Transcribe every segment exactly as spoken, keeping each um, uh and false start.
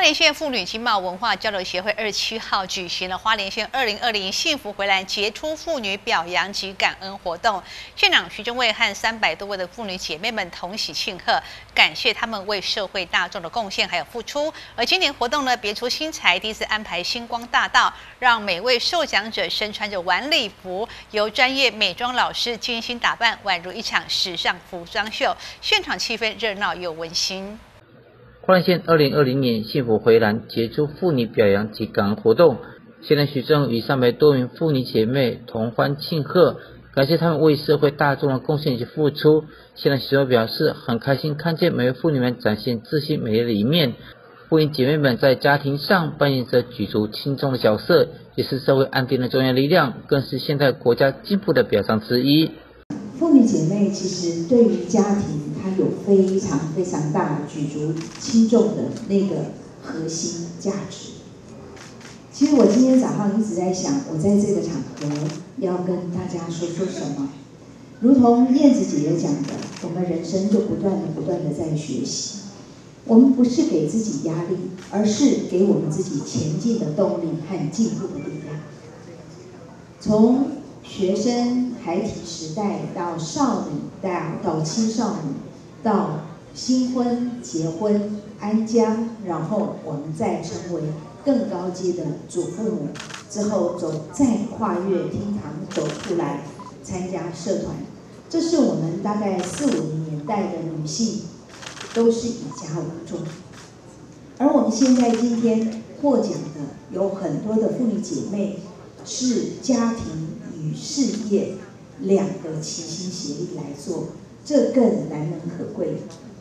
莲县妇女经贸文化交流协会二十七号举行了花莲县二零二零幸福回蓝杰出妇女表扬及感恩活动，县长徐正卫和三百多位的妇女姐妹们同喜庆贺，感谢她们为社会大众的贡献还有付出。而今年活动呢，别出心裁，第一次安排星光大道，让每位受奖者身穿着晚礼服，由专业美妆老师精心打扮，宛如一场时尚服装秀，现场气氛热闹又温馨。 花莲县二零二零年幸福回蓝杰出妇女表扬及感恩活动，县长徐正与三百多名妇女姐妹同欢庆贺，感谢她们为社会大众的贡献及付出。县长徐正表示，很开心看见每位妇女们展现自信美丽的一面。妇女姐妹们在家庭上扮演着举足轻重的角色，也是社会安定的重要力量，更是现代国家进步的表彰之一。 妇女姐妹其实对于家庭，它有非常非常大的举足轻重的那个核心价值。其实我今天早上一直在想，我在这个场合要跟大家说说什么。如同燕子姐姐讲的，我们人生就不断的不断的在学习。我们不是给自己压力，而是给我们自己前进的动力和进步的力量。从学生孩提时代到少女，到到青少女，到新婚、结婚、安家，然后我们再成为更高阶的祖父母，之后走再跨越厅堂走出来参加社团，这是我们大概四五零年代的女性都是以家为重。而我们现在今天获奖的有很多的妇女姐妹是家庭与事业两个齐心协力来做，这更难能可贵。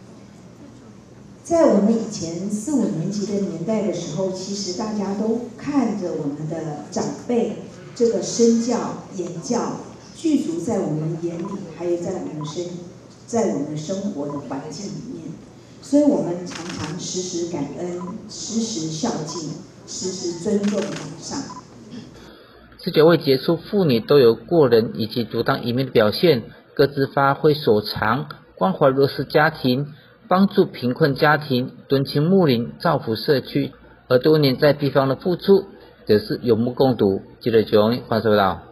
在我们以前四五年级的年代的时候，其实大家都看着我们的长辈这个身教言教具足在我们眼里，还有在我们生在我们生活的环境里面，所以我们常常时时感恩，时时孝敬，时时尊重长上。 十九位杰出妇女都有过人以及独当一面的表现，各自发挥所长，关怀弱势家庭，帮助贫困家庭，敦亲睦邻，造福社区，而多年在地方的付出则是有目共睹。记者九荣欢迎报道。